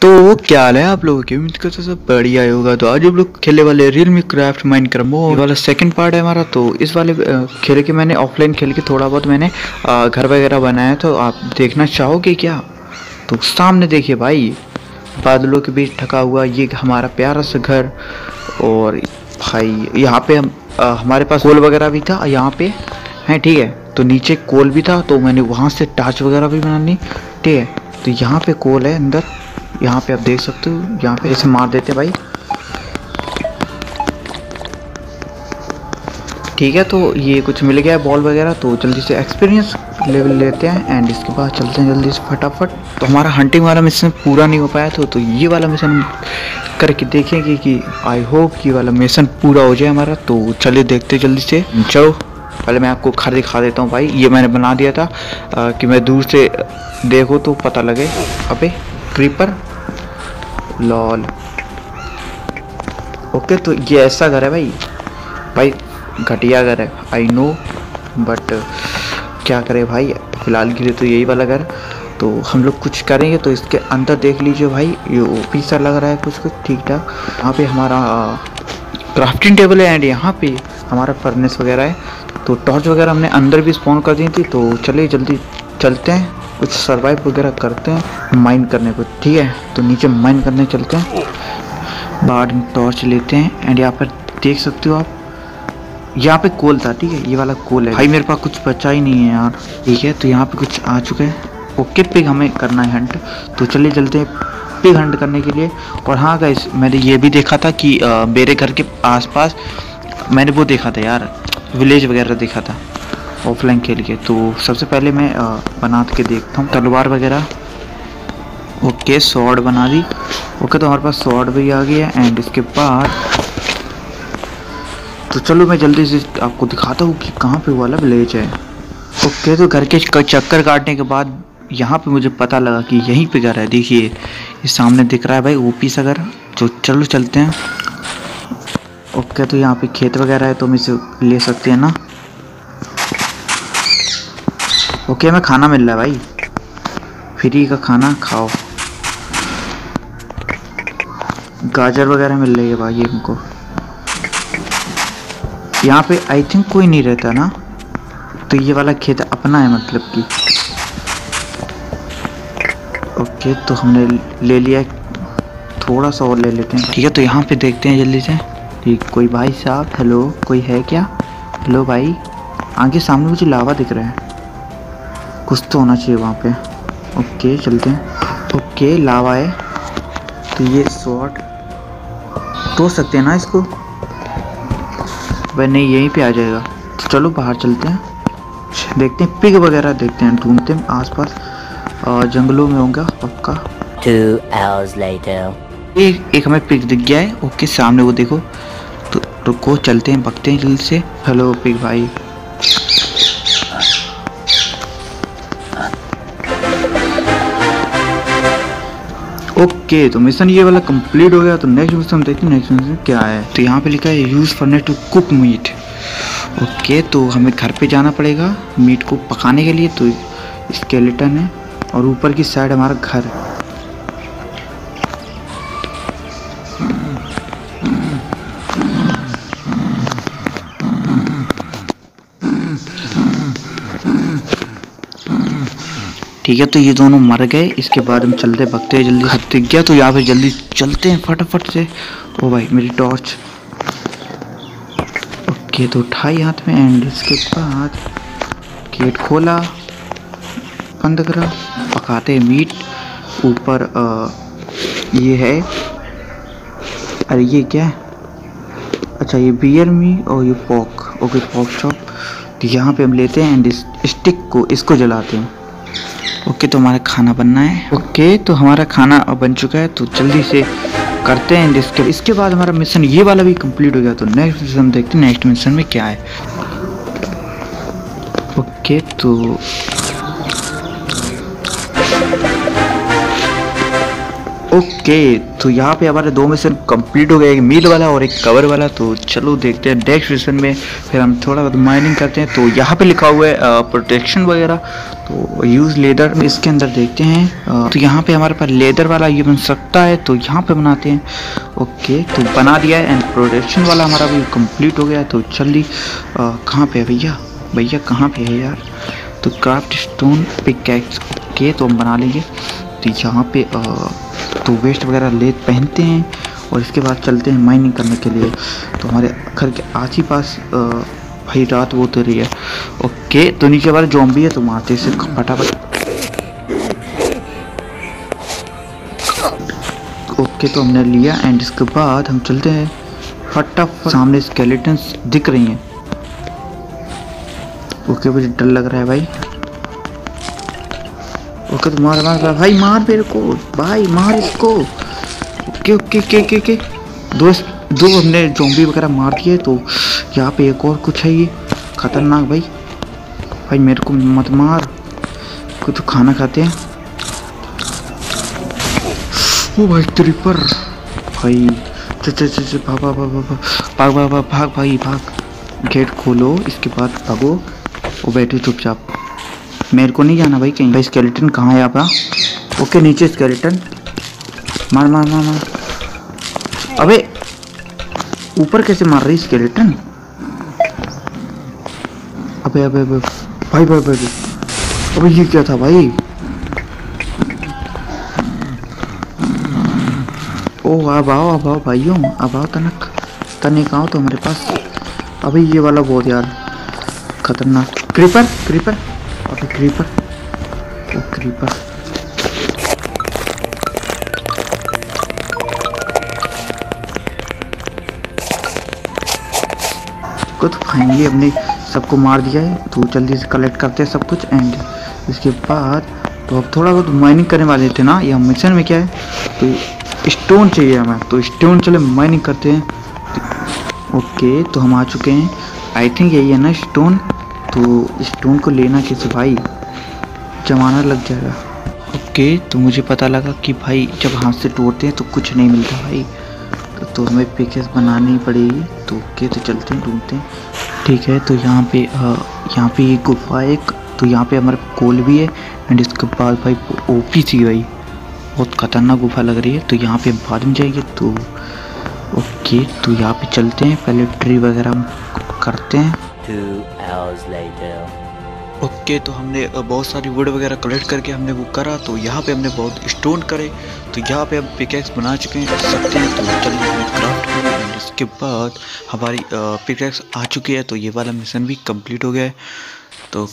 तो क्या हाल है आप लोगों की। उम्मीद करते हैं सब बढ़िया होगा। तो आज हम लोग खेलने वाले रियलमी क्राफ्ट माइनक्राफ्ट वो वाला सेकंड पार्ट है हमारा। तो इस वाले खेल के मैंने ऑफलाइन खेल के थोड़ा बहुत मैंने घर वगैरह बनाया। तो आप देखना चाहोगे क्या? तो सामने देखिए भाई, बादलों के बीच ढका हुआ ये हमारा प्यारा सा घर। और भाई यहाँ पे हमारे पास कोल वगैरह भी था यहाँ पे है, ठीक है। तो नीचे कोल भी था तो मैंने वहाँ से टार्च वगैरह भी बना ली, ठीक है। तो यहाँ पे कोल है अंदर, यहाँ पे आप देख सकते हो। यहाँ पे ऐसे मार देते भाई, ठीक है। तो ये कुछ मिल गया है बॉल वगैरह। तो जल्दी से एक्सपीरियंस लेवल लेते हैं एंड इसके बाद चलते हैं जल्दी से फटाफट। तो हमारा हंटिंग वाला मिशन पूरा नहीं हो पाया था, तो ये वाला मिशन करके देखेंगे कि आई होप कि वाला मिशन पूरा हो जाए हमारा। तो चलिए देखते जल्दी से। चलो पहले मैं आपको घर दिखा देता हूँ भाई। ये मैंने बना दिया था कि मैं दूर से देखो तो पता लगे। अबे क्रीपर लॉल। ओके, तो ये ऐसा घर है भाई घटिया घर है आई नो, बट क्या करें भाई, फिलहाल के लिए तो यही वाला घर। तो हम लोग कुछ करेंगे। तो इसके अंदर देख लीजिए भाई, ये ओपी सा लग रहा है कुछ ठीक ठाक। यहाँ पे हमारा क्राफ्टिंग टेबल है एंड यहाँ पे हमारा फर्नेस वगैरह है। तो टॉर्च वगैरह हमने अंदर भी स्पॉन कर दी थी। तो चलिए जल्दी चलते हैं, कुछ सर्वाइव वगैरह करते हैं माइन करने को, ठीक है। तो नीचे माइन करने चलते हैं, बाद में टॉर्च लेते हैं एंड यहाँ पर देख सकते हो आप, यहाँ पे कोल था, ठीक है। ये वाला कोल है भाई, मेरे पास कुछ बचा ही नहीं है यार, ठीक है। तो यहाँ पे कुछ आ चुके हैं। ओके, पिग हमें करना है हंट। तो चलिए चलते हैं पिग हंट करने के लिए। और हाँ गाइस, मैंने ये भी देखा था कि मेरे घर के आसपास मैंने वो देखा था यार, विलेज वगैरह देखा था ऑफलाइन खेल के। तो सबसे पहले मैं बना के देखता हूँ तलवार वगैरह। ओके, स्वॉर्ड बना दी। ओके, तो हमारे पास स्वॉर्ड भी आ गया एंड इसके बाद तो चलो मैं जल्दी से आपको दिखाता हूँ कि कहाँ पे वाला विलेज है। ओके, तो घर के चक्कर काटने के बाद यहाँ पे मुझे पता लगा कि यहीं पे घर है। देखिए ये सामने दिख रहा है भाई, ओपी सा घर। तो चलो चलते हैं। ओके, तो यहाँ पे खेत वगैरह है तो हम इसे ले सकते हैं ना। ओके, हमें खाना मिल रहा है भाई, फ्री का खाना खाओ। गाजर वगैरह मिल रही है भाई इनको। यहाँ पे आई थिंक कोई नहीं रहता ना, तो ये वाला खेत अपना है मतलब कि। ओके, तो हमने ले लिया, थोड़ा सा और ले लेते हैं, ठीक है। तो यहाँ पे देखते हैं जल्दी से, ठीक। कोई भाई साहब, हेलो कोई है क्या? हेलो भाई, आगे सामने मुझे लावा दिख रहा है, कुछ तो होना चाहिए वहाँ पे। ओके चलते हैं। ओके, लावा है तो ये शॉट तोड़ सकते हैं ना इसको? वह नहीं, यहीं पे आ जाएगा। तो चलो बाहर चलते हैं, देखते हैं पिग वगैरह, देखते हैं ढूंढते हैं आसपास, जंगलों में होगा पक्का। 2 hours later. एक हमें पिग दिख गया है। ओके, सामने वो देखो। तो रुको चलते हैं, भगते हैं जल्दी से। हेलो पिग भाई। ओके, तो मिशन ये वाला कंप्लीट हो गया। तो नेक्स्ट मिशन हम देखते हैं, नेक्स्ट मिशन क्या है। तो यहाँ पे लिखा है use furnace to cook meat. Okay, तो हमें घर पे जाना पड़ेगा मीट को पकाने के लिए। तो स्केलेटन है और ऊपर की साइड हमारा घर है। ठीक है, तो ये दोनों मर गए। इसके बाद हम चलते भगते हैं जल्दी। दिख गया तो यहाँ पे जल्दी चलते हैं फटाफट से। ओ भाई मेरी टॉर्च। ओके, तो उठाई हाथ में एंड इसके बाद गेट खोला, बंद करा, पकाते हैं मीट। ऊपर ये है, अरे ये क्या है? अच्छा ये बियर मीट और ये पॉक। Okay, pock chop. तो यहाँ पे हम लेते हैं एंड स्टिक को इसको जलाते हैं। ओके, तो हमारा खाना बनना है। ओके, तो हमारा खाना बन चुका है। तो जल्दी से करते हैं इसके बाद हमारा मिशन ये वाला भी कंप्लीट हो गया। तो नेक्स्ट मिशन हम देखते हैं नेक्स्ट मिशन में क्या है। ओके, तो ओके, तो यहाँ पे हमारे 2 मिशन कंप्लीट हो गए, एक मीट वाला और एक कवर वाला। तो चलो देखते हैं नेक्स्ट मिशन में, फिर हम थोड़ा बहुत माइनिंग करते हैं। तो यहाँ पे लिखा हुआ है प्रोटेक्शन वगैरह। तो यूज़ लेदर में इसके अंदर देखते हैं। तो यहाँ पे हमारे पास लेदर वाला ये बन सकता है, तो यहाँ पे बनाते हैं। ओके, तो बना दिया है एंड प्रोडक्शन वाला हमारा भी कंप्लीट हो गया है। तो जल्दी कहाँ पे है भैया, भैया कहाँ पे है यार। तो क्राफ्ट स्टोन पिकैक्स के तो हम बना लेंगे। तो यहाँ पे तो वेस्ट वगैरह ले पहनते हैं और इसके बाद चलते हैं माइनिंग करने के लिए। तो हमारे घर के आस ही पास भाई रात वो तो रही है। ओके, तो नीचे वाला ज़ॉम्बी है तो मारते से फटाफट। ओके, तो हमने लिया एंड इसके बाद हम चलते हैं फटाफट। सामने स्केलेटन्स दिख रही हैं। ओके, मुझे डर लग रहा है भाई। ओके, तो मार मार भाई, मार मेरे को भाई, मार इसको। ओके ओके के के के दो हमने ज़ॉम्बी वगैरह मार दिए। तो यहाँ पे एक और कुछ है, ये खतरनाक भाई। भाई मेरे को मत मार, कुछ तो खाना खाते हैं। ओ भाई क्रीपर भाई, चल भाग भाग भाग भाग भाग भाग भाग भाई भाग। गेट खोलो, इसके बाद भागो। वो बैठो चुपचाप, मेरे को नहीं जाना भाई कहीं। भाई स्केलेटन कहाँ है आपका? ओके, नीचे स्केलेटन। मार मार मार मार। अबे ऊपर कैसे मार रही स्केलेटन? अबे अबे अबे भाई भाई भाई, अबे ये क्या था भाई? ओ अब आओ भाइयों, अब आओ तनिक आओ तो हमारे पास। अबे ये वाला बहुत यार खतरनाक। क्रीपर क्रीपर, अबे क्रीपर, ओ क्रीपर। को तो फाइनली हमने सबको मार दिया है। तो जल्दी से कलेक्ट करते हैं सब कुछ एंड इसके बाद तो अब थोड़ा बहुत माइनिंग करने वाले थे ना। ये मिशन में क्या है, तो स्टोन चाहिए हमें, तो स्टोन चले माइनिंग करते हैं। ओके, तो हम आ चुके हैं। आई थिंक यही है ना स्टोन। तो स्टोन को लेना कैसे भाई, जमाना लग जाएगा। ओके, तो मुझे पता लगा कि भाई जब हाथ से तोड़ते हैं तो कुछ नहीं मिलता भाई, तो हमें पिकेस बनानी ही पड़ेगी। तो ओके, तो चलते हैं ढूंढते हैं। ठीक है, तो यहाँ पे एक गुफा है एक। तो यहाँ पे हमारे कोल भी है एंड इसके बाद भाई ओपी सी भाई, बहुत खतरनाक गुफा लग रही है। तो यहाँ पे बाद में जाएंगे। तो ओके, तो यहाँ पे चलते हैं, पहले ट्री वगैरह करते हैं। 2 hours later. ओके, तो हमने बहुत सारी वुड वगैरह कलेक्ट करके हमने वो करा। तो यहाँ पे हमने बहुत स्टोन करे। तो यहाँ पे हम पिकेक्स बना चुके हैं, सकते हैं। तो चलिए हमें क्राफ्ट करें। इसके बाद हमारी पिकेक्स आ चुकी है। तो ये वाला मिशन भी कंप्लीट हो गया है। तो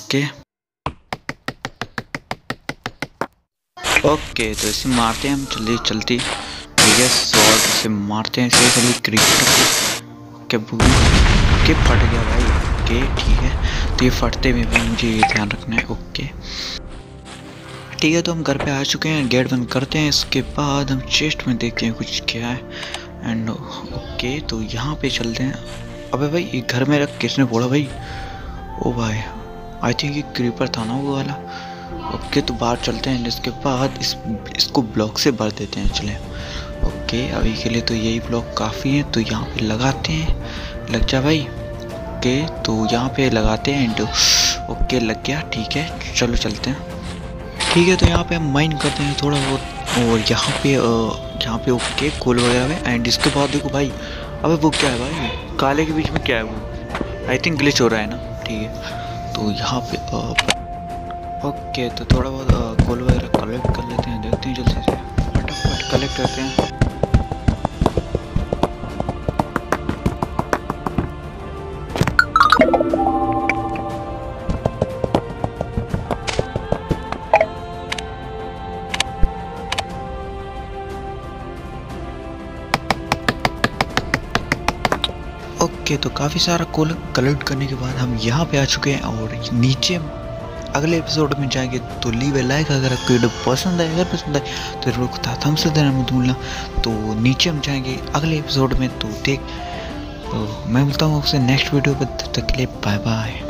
ओके, तो इसे मारते हैं हम जल्दी जल्दी। ठीक है, शॉर्ट से मारते हैं इसे जल्दी। क्रिकेट के फट गया भाई। ओके ठीक है, तो ये फटते में भी मुझे ये ध्यान रखना है। ओके ठीक है, तो हम घर पे आ चुके हैं, गेट बंद करते हैं। इसके बाद हम चेस्ट में देखते हैं कुछ क्या है एंड ओके, तो यहाँ पे चलते हैं। अबे भाई ये घर में रख किसने फोड़ा भाई? ओ भाई, आई थिंक ये क्रीपर था ना वो वाला। ओके, तो बाहर चलते हैं। इसके बाद इसको ब्लॉक से भर देते हैं। चले ओके, अभी के लिए तो यही ब्लॉक काफ़ी है। तो यहाँ पे लगाते हैं, लग जा भाई। ओके, तो यहाँ पे लगाते हैं एंड ओके लग गया। ठीक है, चलो चलते हैं। ठीक है, तो यहाँ पे हम माइन करते हैं थोड़ा बहुत। और यहाँ पे ओके कोल वगैरह में एंड इसके बाद देखो भाई, अबे वो क्या है भाई, काले के बीच में क्या है वो? आई थिंक ग्लिच हो रहा है ना। ठीक है, तो यहाँ पे ओके, तो थोड़ा बहुत कोल वगैरह कलेक्ट कर लेते हैं। देखते हैं जल्दी से फटाफट कलेक्ट करते हैं। ओके, तो काफ़ी सारा कोल कलेक्ट करने के बाद हम यहाँ पे आ चुके हैं और नीचे अगले एपिसोड में जाएंगे। तो लीव ए लाइक अगर आपको वीडियो पसंद आए, अगर पसंद आए तो जरूर थम्स अप देना मत भूलना। तो नीचे हम जाएंगे अगले एपिसोड में। तो मैं मिलता हूँ आपसे नेक्स्ट वीडियो पर, तब तक के लिए बाय बाय।